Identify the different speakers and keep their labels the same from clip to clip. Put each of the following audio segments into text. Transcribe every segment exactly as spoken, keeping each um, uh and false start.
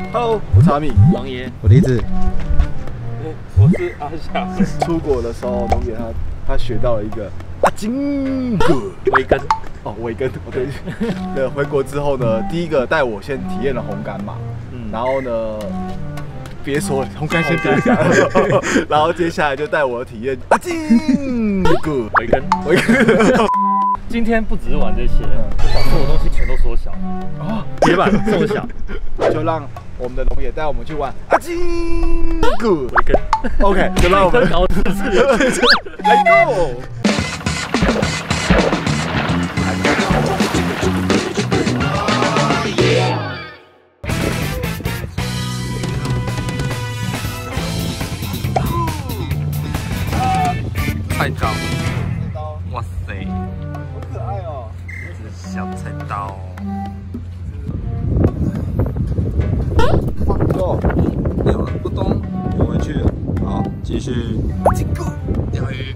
Speaker 1: Hello， 我是阿米，
Speaker 2: 王爷，
Speaker 3: 我梨子，
Speaker 2: 我是阿翔。
Speaker 1: 出国的时候，龙爷他他学到了一个阿金哥
Speaker 2: 维根。
Speaker 1: 哦，维根，哦对。对，回国之后呢，第一个带我先体验了红干嘛，嗯，然后呢，别说了，红干先别讲，然后接下来就带我体验阿金哥
Speaker 2: 维根，
Speaker 1: 维根。
Speaker 2: 今天不只是玩这些，把所有东西全都缩小啊，铁板缩小，
Speaker 1: 就让我们的龙爷带我们去玩阿金哥
Speaker 2: 维根。
Speaker 1: OK， 就让我们
Speaker 2: 搞姿势
Speaker 1: ，Let's go。
Speaker 3: 菜刀，哇塞，
Speaker 1: 好可爱哦！
Speaker 3: 这是小菜刀。
Speaker 1: 哇哦，
Speaker 3: 有了，不动，游回去了。好，继续。进攻，钓鱼。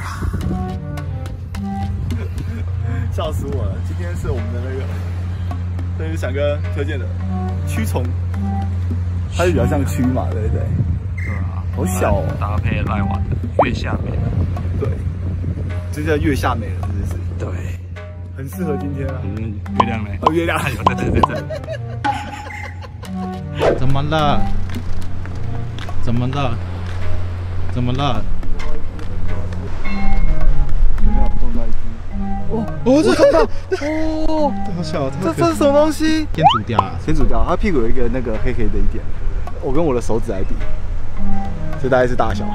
Speaker 1: 笑死我了！今天是我们的那个，这是翔哥推荐的蛆虫，它就比较像蛆嘛，对不对？
Speaker 3: 对啊，
Speaker 1: 好小哦，
Speaker 3: 搭配赖碗的月下美人。
Speaker 1: 对，这叫月下美人，是不是？
Speaker 3: 对，
Speaker 1: 很适合今天啊。
Speaker 3: 嗯，月亮呢？
Speaker 1: 哦，月亮，
Speaker 3: 有，对对对对。怎么了？怎么了？怎么了？
Speaker 1: 有没有中到一只？哦，
Speaker 3: 哦，这
Speaker 1: 中到哦，
Speaker 3: 好小，
Speaker 1: 这这是什么东西？
Speaker 3: 天竺雕啊，
Speaker 1: 天竺雕，它屁股有一个那个黑黑的一点，我跟我的手指来比，这大概是大小。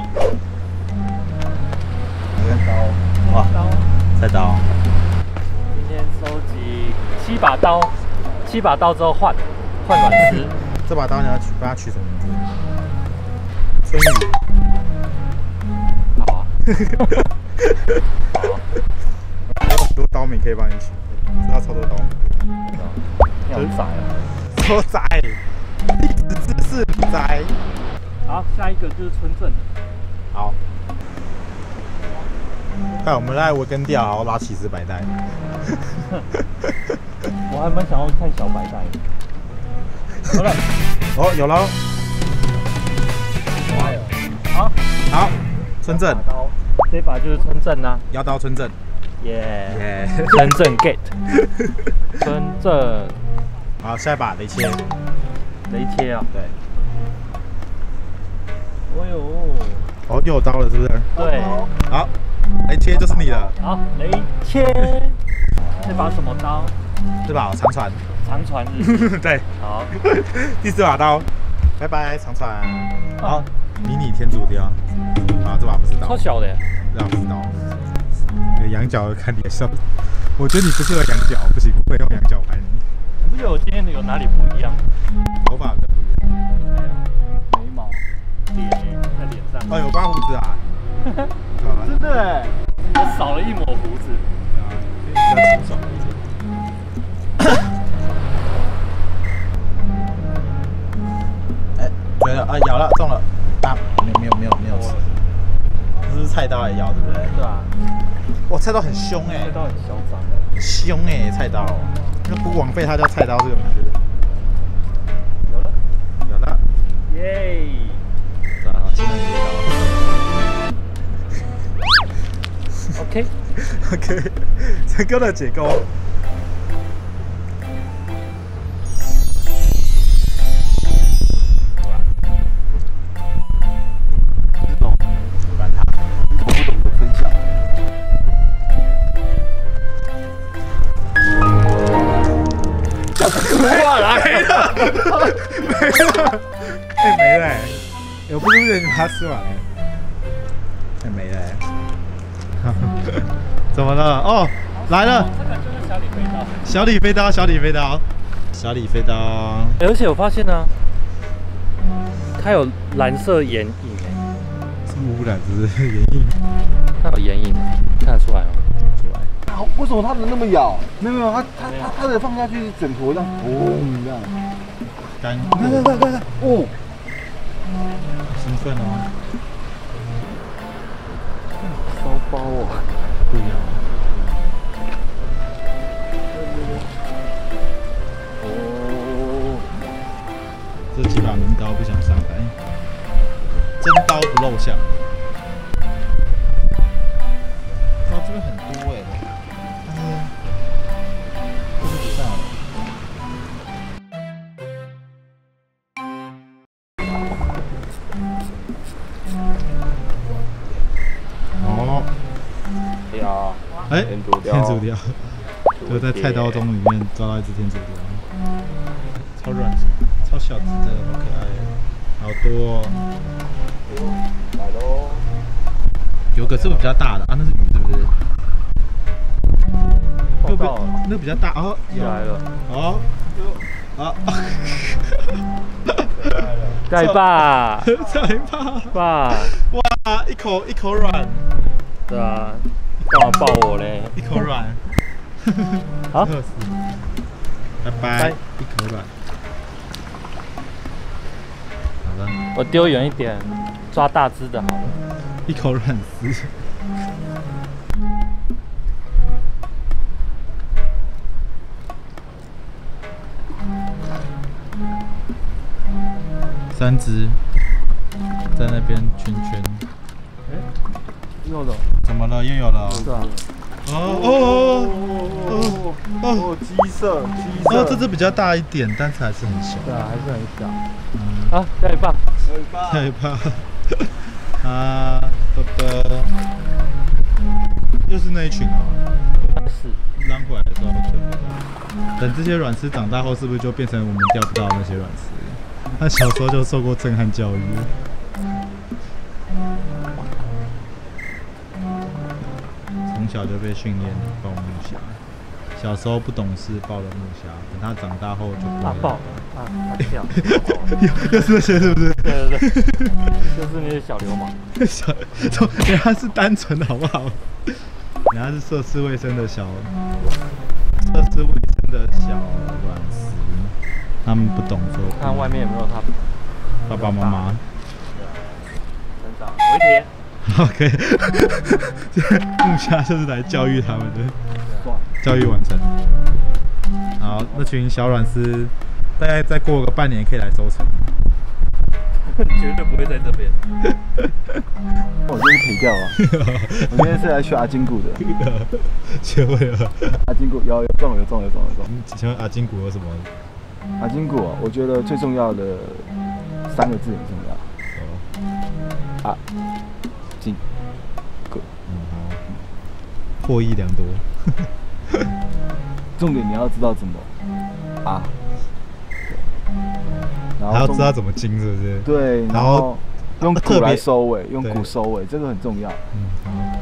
Speaker 3: 刀，哇，菜刀。
Speaker 2: 今天收集七把刀，七把刀之后换换软丝。
Speaker 3: 这把刀你要取，帮它取什么名字？春雨。
Speaker 2: 好啊。好啊。
Speaker 3: 有很多刀名可以帮你取，知道超多刀名。
Speaker 2: 你好窄啊！
Speaker 3: 超窄，历史知识窄。
Speaker 2: 好，下一个就是村镇。
Speaker 3: 好。看，我们来维根钓，然后拉起司白带。
Speaker 2: 我还蛮想要看小白带的。好了，
Speaker 3: 哦，有了。
Speaker 2: 好，
Speaker 3: 好，村镇。
Speaker 2: 这把就是村镇啦。
Speaker 3: 妖刀村镇。
Speaker 2: 耶
Speaker 3: 耶。
Speaker 2: 村镇 get。村镇。
Speaker 3: 好，下一把雷切。
Speaker 2: 雷切啊。
Speaker 3: 对。
Speaker 2: 哦呦。
Speaker 3: 哦，又有刀了，是不是？
Speaker 2: 对。
Speaker 3: 好。雷切就是你了。
Speaker 2: 好，雷切。这把什么刀？
Speaker 3: 这把长船。
Speaker 2: 长船日。
Speaker 3: 对。
Speaker 2: 好。
Speaker 3: 第四把刀。拜拜，长船。好，迷你天竺雕。啊，这把不是刀。
Speaker 2: 超小的。
Speaker 3: 这把不是刀。你的羊角看你的笑，我觉得你不适合羊角，不行，不会用羊角拍你。
Speaker 2: 你不觉得我今天有哪里不一样？
Speaker 3: 头发跟不一样。
Speaker 2: 没有。眉毛。脸在脸上。
Speaker 3: 哦，有刮胡子啊。
Speaker 1: 真的哎，
Speaker 2: 我少了一抹胡子。
Speaker 3: 啊，比较清爽一点。哎，对了啊，咬了，中了，啊，没有没有没有没有吃，这是菜刀来咬，对不对？
Speaker 2: 对啊。
Speaker 3: 哇，菜刀很凶哎，
Speaker 2: 菜刀很嚣张。
Speaker 3: 凶哎，菜刀，那不枉费它叫菜刀这个名字。
Speaker 2: 有了，
Speaker 3: 有了，
Speaker 2: 耶！
Speaker 3: 好，技能接到。
Speaker 2: OK
Speaker 3: OK， 成功的解构。
Speaker 1: 这种
Speaker 3: 管他，
Speaker 1: 懂不懂得分享。
Speaker 3: 哇，来了，没了，哎，没了，有不是你把它吃完了，哎，没了。怎么了？哦，来了！
Speaker 2: 这个就是小李飞刀。
Speaker 3: 小李飞刀，小李飞刀，小李飞刀。
Speaker 2: 而且我发现呢，它有蓝色眼影哎。
Speaker 3: 是污染，是不是眼影？
Speaker 2: 它有眼影，看得出来吗？
Speaker 3: 出来。
Speaker 1: 啊，为什么它能那么咬？没有没有，它它它它的放下去整坨这样，嘣这样。
Speaker 3: 干。
Speaker 1: 看看看看看，哦，
Speaker 3: 兴奋哦。
Speaker 1: 骚包哦。
Speaker 3: 不一样。
Speaker 1: 哦。
Speaker 3: 这几把名刀不想上台，真刀不露相。哇，这边很多哎，但是就是不上了。哦，
Speaker 2: 雕，
Speaker 3: 哎，
Speaker 2: 天竺雕，
Speaker 3: 天竺雕，就在菜刀中里面抓到一只天竺雕，超软，超小只的，好可爱，好多哦。
Speaker 1: 来喽，
Speaker 3: 有个是不是比较大的啊？那是鱼是不是？
Speaker 2: 碰到了，
Speaker 3: 那个比较大哦，
Speaker 2: 起来了，
Speaker 3: 哦，啊，
Speaker 2: 盖吧，
Speaker 3: 再怕
Speaker 2: 爸，
Speaker 3: 哇，一口一口软，
Speaker 2: 对啊，干嘛抱我嘞？
Speaker 3: 一口软，
Speaker 2: 好，
Speaker 3: 拜拜，一口软，好了，
Speaker 2: 我丢远一点，抓大只的好了。
Speaker 3: 一口软丝。三只在那边圈圈，
Speaker 2: 哎，又了，
Speaker 3: 怎么了？又有了？
Speaker 2: 是啊，
Speaker 3: 哦哦哦哦
Speaker 1: 哦，鸡色，鸡色，
Speaker 3: 哦，这只比较大一点，但是还是很小。
Speaker 2: 对啊，还是很小。
Speaker 3: 嗯，
Speaker 2: 好，下一把，
Speaker 3: 害怕。啊，哥哥，又是那一群哦。
Speaker 2: 是。
Speaker 3: 拉回来的时候就不到。等这些软丝长大后，是不是就变成我们钓不到那些软丝？他小时候就受过震撼教育。从小就被训练抱木虾，小时候不懂事抱了木虾，等他长大后就不
Speaker 2: 啊抱啊跳，
Speaker 3: 又又是那些是不是？
Speaker 2: 对对对，就是那些小流氓。
Speaker 3: 小，人家是单纯的好不好？人家是涉世未深的小，涉世未深的小软丝，他们不懂说。
Speaker 2: 看外面有没有他
Speaker 3: 爸爸妈妈。
Speaker 2: 成长回帖。
Speaker 3: OK， 木虾就是来教育他们的，教育完成。好，那群小软丝大概再过个半年可以来收成。
Speaker 2: 绝对不会在这边。
Speaker 1: 我今天是皮钓啊，我今天是来学阿金骨的。
Speaker 3: 学会了。
Speaker 1: 阿金骨有有中有中有中有中。
Speaker 3: 请问阿金骨有什么？
Speaker 1: 阿金骨啊，我觉得最重要的三个字很重要。啊，金骨。
Speaker 3: 嗯好。获益良多。
Speaker 1: 重点你要知道怎么啊。
Speaker 3: 还要知道怎么精，是不是？
Speaker 1: 对，然后用骨来收尾，用骨收尾，这个很重要。嗯，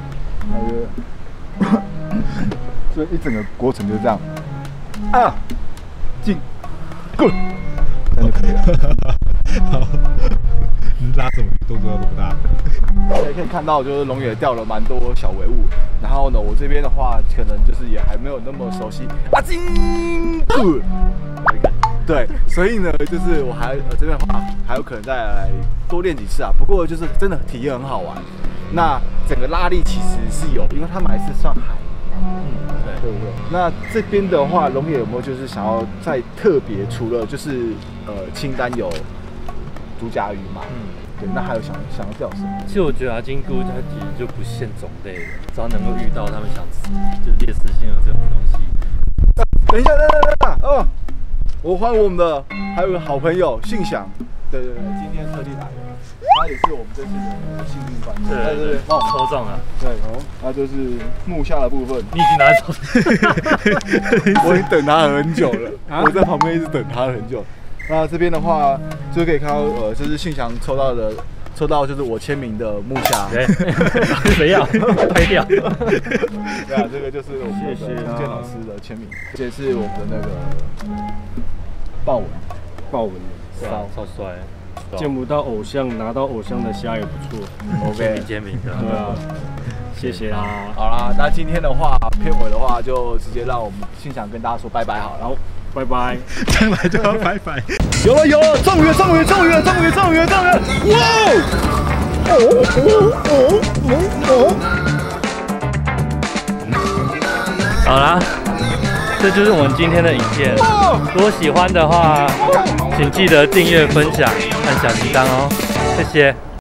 Speaker 1: 好。所以一整个过程就是这样，啊，进，滚，这样就可以了。
Speaker 3: 好，你拉什么动作要这么大？
Speaker 1: 也可以看到，就是龙也钓了蛮多小微物。然后呢，我这边的话，可能就是也还没有那么熟悉。啊，进，滚。对，所以呢，就是我还、呃、这边的话，还有可能再来多练几次啊。不过就是真的体验很好玩。那整个拉力其实是有，因为他们还是算海。嗯，对，对不对？那这边的话，龙也有没有就是想要再特别，除了就是呃清单有竹夹鱼嘛？嗯，对，那还有想想要钓什么？
Speaker 2: 其实我觉得阿金菇它其实就不限种类的，只要能够遇到他们想吃，就是猎食性有这种东西。
Speaker 1: 啊、等一下，等等等等，哦。我欢迎我们的还有个好朋友信祥，对对对，今天特地来的，他也是我们这次的幸运观众，
Speaker 2: 对对对，哦，抽中了，
Speaker 1: 对哦，那就是木下的部分，
Speaker 2: 你已经拿走，
Speaker 1: 我已经等他很久了，我在旁边一直等他很久。那这边的话就可以看到，呃，这是信祥抽到的，抽到就是我签名的木虾，
Speaker 2: 谁要拍掉？
Speaker 1: 对啊，这个就是我们的陈建老师的签名，这是我们的那个豹纹，
Speaker 4: 豹纹
Speaker 2: 的，超超帅，
Speaker 4: 见不到偶像，拿到偶像的虾也不错。
Speaker 2: OK， 签名的，
Speaker 4: 对啊，谢谢啦。
Speaker 1: 好啦，那今天的话，片尾的话就直接让我们信祥跟大家说拜拜好，然后
Speaker 4: 拜拜，
Speaker 3: 上来就要拜拜。
Speaker 1: 有了有了，中鱼中鱼中鱼中鱼中鱼中鱼，哇！哦哦哦哦哦！
Speaker 2: 好啦， 这就是我们今天的影片。如果喜欢的话，请记得订阅、分享、按小铃铛哦，谢谢。